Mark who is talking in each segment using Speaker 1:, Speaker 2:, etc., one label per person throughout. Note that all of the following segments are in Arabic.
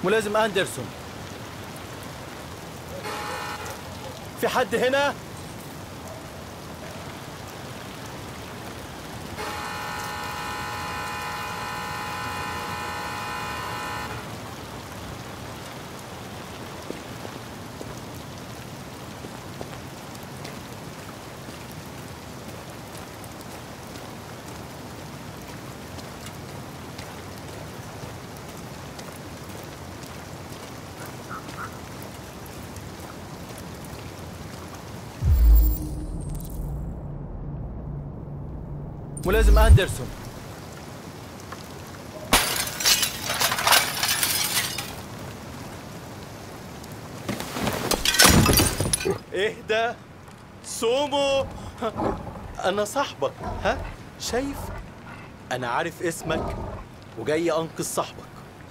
Speaker 1: ملازم أندرسون، في حد هنا؟ ملازم أندرسون، اهدى سومو، أنا صاحبك. ها شايف؟ أنا عارف اسمك وجاي أنقذ صاحبك.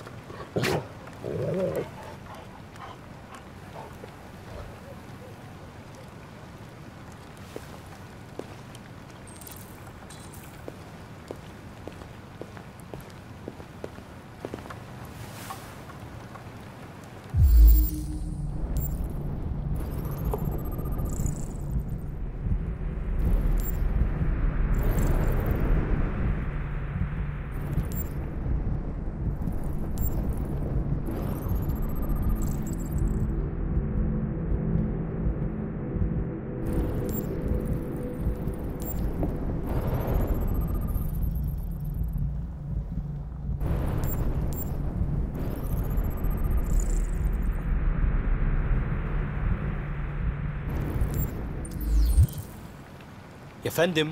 Speaker 1: يا فندم،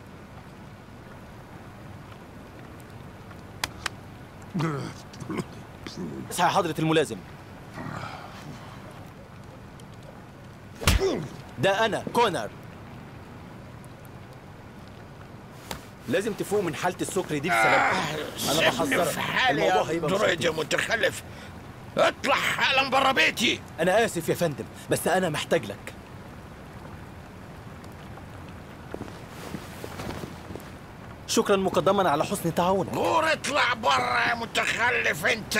Speaker 1: اصحى حضرة الملازم، ده أنا كونر. لازم تفوق من حالة السكر دي بسلامتك. أنا بحذرك،
Speaker 2: في حالي يا درويد يا متخلف. اطلع حالا برا بيتي.
Speaker 1: أنا آسف يا فندم، بس أنا محتاج لك. شكرا مقدما على حسن تعاونك.
Speaker 2: غور اطلع برا يا متخلف انت.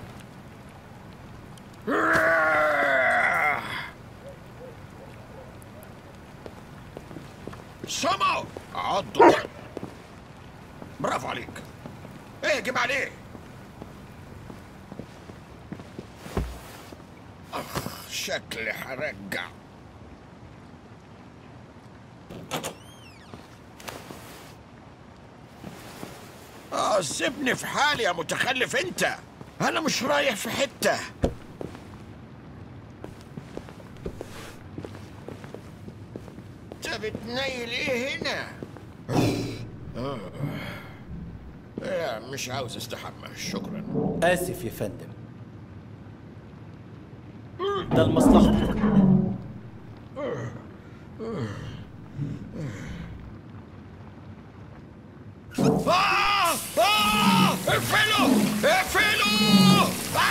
Speaker 2: سمو عضو. برافو عليك. اهجم عليه. شكلي حرجع. سيبني في حالي يا متخلف انت. انا مش رايح في حتة. انت بتنيل ايه هنا؟ لا مش عاوز استحمى، شكرا.
Speaker 1: آسف يا فندم، ده لمصلحتك.
Speaker 2: اقفلوا اقفلوا.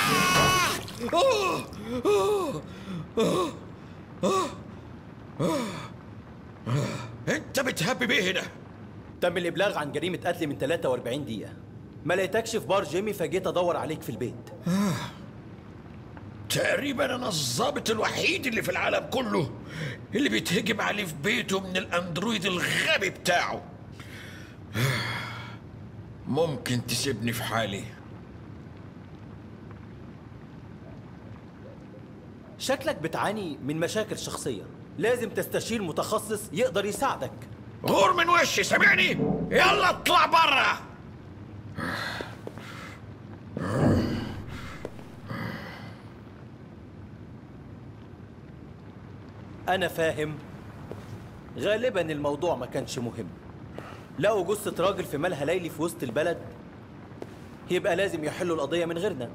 Speaker 2: انت بتهبب ايه هنا؟
Speaker 1: تم الإبلاغ عن جريمة قتل من 43 دقيقة. ما لقيتكش في بار جيمي فجيت أدور عليك في البيت.
Speaker 2: تقريبا أنا الضابط الوحيد اللي في العالم كله اللي بيتهجم عليه في بيته من الأندرويد الغبي بتاعه. ممكن تسيبني في حالي؟
Speaker 1: شكلك بتعاني من مشاكل شخصية، لازم تستشير متخصص يقدر يساعدك.
Speaker 2: غور من وشي، سامعني؟ يلا اطلع برا.
Speaker 1: أنا فاهم، غالبا الموضوع ما كانش مهم. لقوا جثة راجل في ملهى ليلي في وسط البلد، يبقى لازم يحلوا القضية من غيرنا.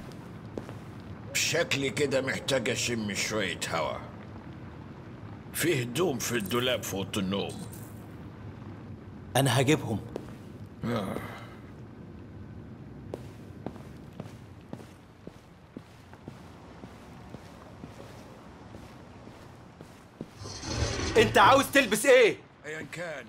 Speaker 2: شكلي كده محتاج أشم شوية هوا. في هدوم في الدولاب في أوضة النوم.
Speaker 1: أنا هجيبهم. أنت عاوز تلبس إيه؟
Speaker 2: أيا كان.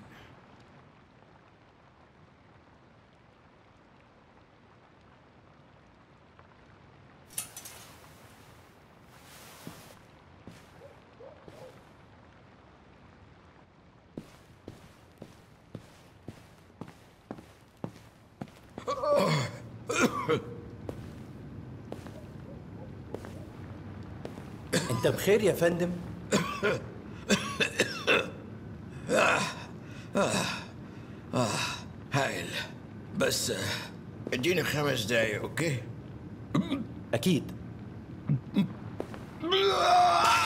Speaker 1: انت بخير يا فندم؟
Speaker 2: هايل. بس اديني 5 دقايق، اوكي؟
Speaker 1: اكيد.